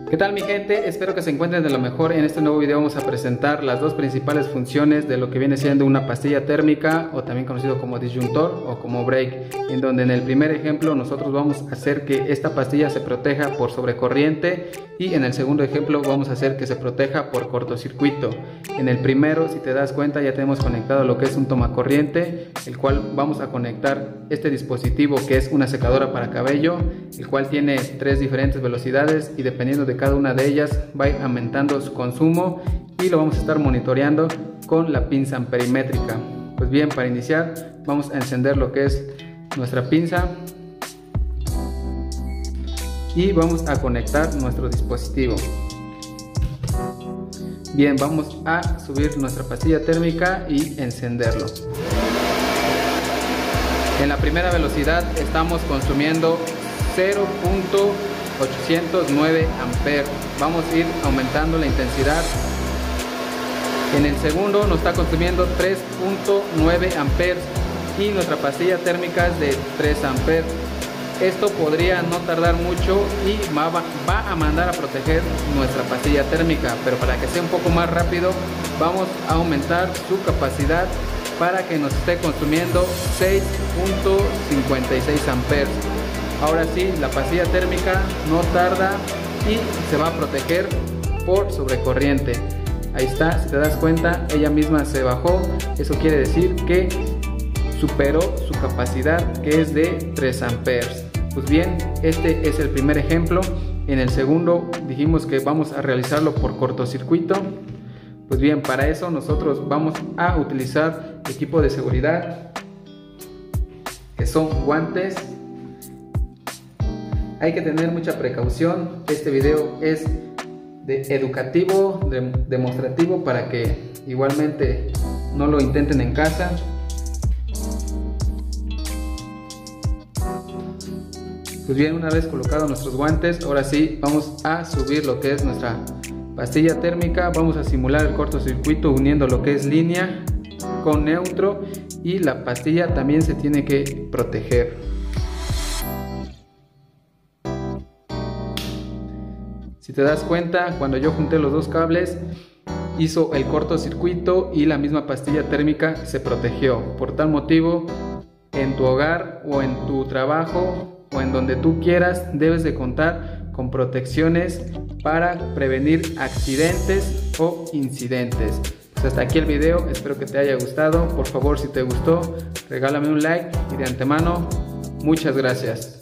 ¿Qué tal mi gente? Espero que se encuentren de lo mejor. En este nuevo video vamos a presentar las dos principales funciones de lo que viene siendo una pastilla térmica, o también conocido como disyuntor o como break, en donde en el primer ejemplo nosotros vamos a hacer que esta pastilla se proteja por sobrecorriente, y en el segundo ejemplo vamos a hacer que se proteja por cortocircuito. En el primero, si te das cuenta, ya tenemos conectado lo que es un tomacorriente, el cual vamos a conectar este dispositivo que es una secadora para cabello, el cual tiene 3 diferentes velocidades, y dependiendo de cada una de ellas va a ir aumentando su consumo, y lo vamos a estar monitoreando con la pinza amperimétrica. Pues bien, para iniciar vamos a encender lo que es nuestra pinza y vamos a conectar nuestro dispositivo. Bien, vamos a subir nuestra pastilla térmica y encenderlo. En la primera velocidad estamos consumiendo 0.809 amperes. Vamos a ir aumentando la intensidad. En el segundo nos está consumiendo 3.9 amperes y nuestra pastilla térmica es de 3 amperes. Esto podría no tardar mucho y va a mandar a proteger nuestra pastilla térmica, pero para que sea un poco más rápido vamos a aumentar su capacidad para que nos esté consumiendo 6.56 amperes. Ahora sí, la pastilla térmica no tarda y se va a proteger por sobrecorriente. Ahí está, si te das cuenta, ella misma se bajó. Eso quiere decir que superó su capacidad, que es de 3 amperes. Pues bien, este es el primer ejemplo. En el segundo dijimos que vamos a realizarlo por cortocircuito. Pues bien, para eso nosotros vamos a utilizar equipo de seguridad, que son guantes. Hay que tener mucha precaución. Este video es educativo, demostrativo, para que igualmente no lo intenten en casa. Pues bien, una vez colocados nuestros guantes, ahora sí vamos a subir lo que es nuestra pastilla térmica. Vamos a simular el cortocircuito uniendo lo que es línea con neutro, y la pastilla también se tiene que proteger. Si te das cuenta, cuando yo junté los dos cables hizo el cortocircuito y la misma pastilla térmica se protegió. Por tal motivo, en tu hogar o en tu trabajo o en donde tú quieras, debes de contar con protecciones para prevenir accidentes o incidentes. Pues hasta aquí el video, espero que te haya gustado. Por favor, si te gustó, regálame un like, y de antemano, muchas gracias.